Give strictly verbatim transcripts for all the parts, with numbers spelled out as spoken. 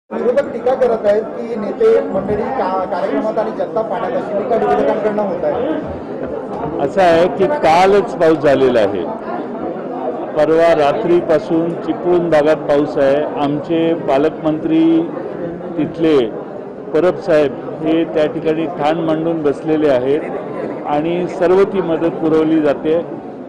विरोधक टीका करत आहेत की नेते मंडळी कार्यक्रमात आणि जनता पाण्यात अशी टीका विरोधकांकडून होत आहे। असं आहे की कालच पाऊस झालेला आहे। परवा रात्रीपासून चिपळूण भागात पाऊस आहे। आमचे पालकमंत्री तिथले परब साहेब हे त्या ठिकाणी ठाण मांडून बसलेले आहेत आणि सर्व ती मदत पुरवली जाते।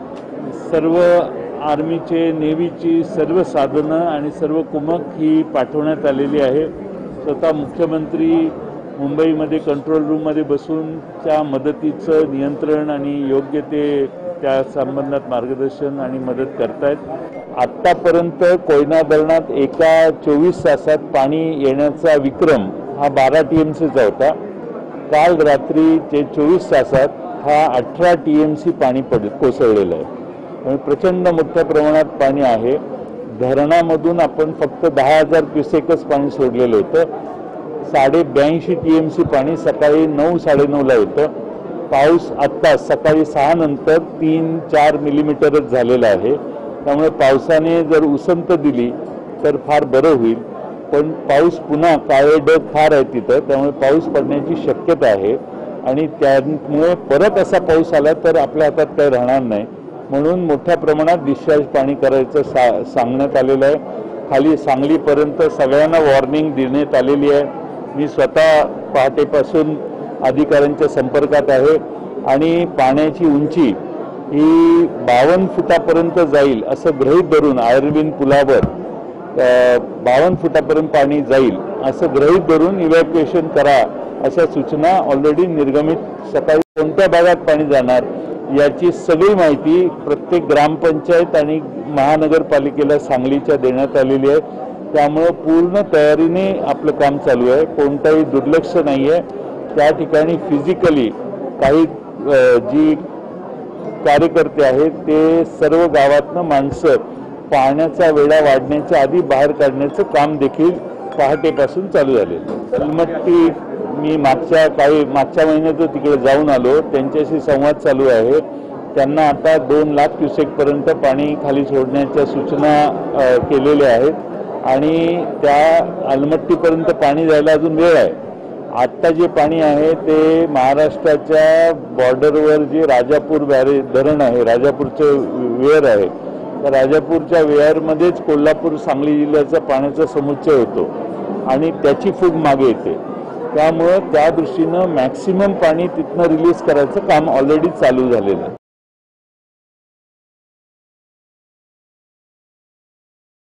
सर्व आर्मीचे नेव्हीची सर्व साधनं आणि सर्व कुमक ही पाठवण्यात आलेली आहे। स्वतः मुख्यमंत्री मुंबईमध्ये कंट्रोल रूममध्ये बसून त्या मदतीचं नियंत्रण आणि योग्य ते त्या संबंधात मार्गदर्शन आणि मदत करतायत। आत्तापर्यंत कोयना धरणात एका चोवीस तासात पाणी येण्याचा विक्रम हा बारा टी एम सीचा होता। काल रात्रीचे चोवीस तासात हा अठरा टी एम सी पाणी पड कोसळलेलं आहे। प्रचंड मोठ्या प्रमाणात पाणी आहे। धरणामधून आपण फक्त दहा हजार क्युसेकच पाणी सोडलेलं होतं। साडे ब्याऐंशी टी एम सी पाणी सकाळी नऊ साडेनऊला होतं। पाऊस आत्ता सकाळी सहा नंतर तीन चार मिलीमीटरच झालेला आहे। त्यामुळे पावसाने जर उसंत दिली तर फार बरं होईल, पण पाऊस पुन्हा काळे ढग फार आहे तिथं, त्यामुळे पाऊस पडण्याची शक्यता आहे आणि त्यामुळे परत असा पाऊस आला तर आपल्या हातात काही राहणार नाही। म्हणून मोठ्या प्रमाणात डिस्चार्ज पाणी करायचं सा सांगण्यात आलेलं आहे। खाली सांगलीपर्यंत सगळ्यांना वॉर्निंग देण्यात आलेली आहे। मी स्वतः पहाटेपासून अधिकाऱ्यांच्या संपर्कात आहे आणि पाण्याची उंची ही बावन्न फुटापर्यंत जाईल असं गृहीत धरून आयर्विन पुलावर बावन्न फुटापर्यंत पाणी जाईल असं गृहीत धरून इव्हॅक्युएशन करा अशा सूचना ऑलरेडी निर्गमित सकाळी कोणत्या भागात पाणी जाणार याची सगळी माहिती प्रत्येक ग्रामपंचायत आणि महानगरपालिकेला सांगलीच्या देण्यात आलेली आहे। त्यामुळे पूर्ण तयारीने आपलं काम चालू आहे। कोणताही दुर्लक्ष नाही आहे। त्या ठिकाणी फिजिकली काही जी कार्यकर्ते आहेत ते सर्व गावातनं माणसं पाण्याचा वेढा वाढण्याच्या आधी बाहेर काढण्याचं काम देखील पहाटेपासून चालू झालेलं। अलमट्टी मी मागच्या काही मागच्या महिन्यात तिकडे जाऊन आलो, त्यांच्याशी संवाद चालू आहे। त्यांना आता दोन लाख क्युसेकपर्यंत पाणी खाली सोडण्याच्या सूचना केलेल्या आहेत आणि त्या अलमट्टीपर्यंत पाणी जायला अजून वेळ आहे। आत्ता जे पाणी आहे ते महाराष्ट्राच्या बॉर्डरवर जे राजापूर बॅरेज धरण आहे, राजापूरचं वेअर आहे, तर राजापूरच्या वेअरमध्येच कोल्हापूर सांगली जिल्ह्याचा पाण्याचा समुच्चय होतो आणि त्याची फूग मागे येते। त्यामुळे त्या दृष्टीनं मॅक्सिमम पाणी तिथनं रिलीज करायचं काम ऑलरेडी चालू झालेलं आहे।